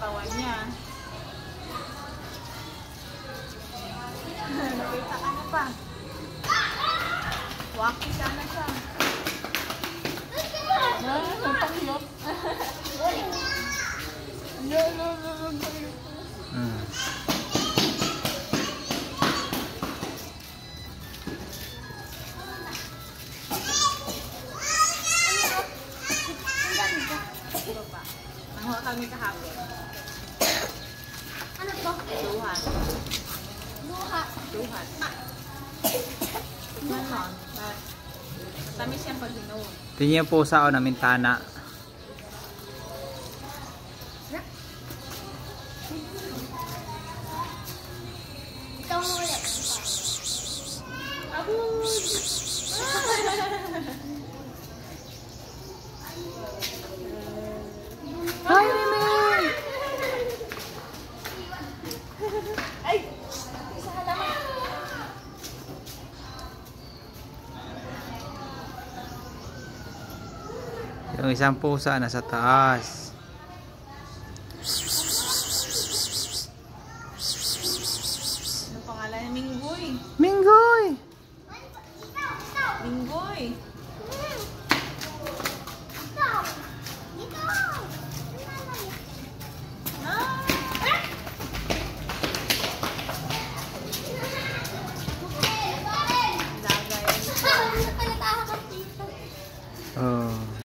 katawan niya. Nakita ka na pa. Waki sana siya. Nagpanglok. Nanguha kami kahapon. Ano to? Duhan. Luha. Duhan. Tignan mo. Matamis yan pag hinuon. Tingnan po sa na mintana. Ito mo ulit. Hi, Mimi! Ay! Isa halaman. Yung isang pusa nasa taas. Ano pangalan? Minggoy. Minggoy! Minggoy.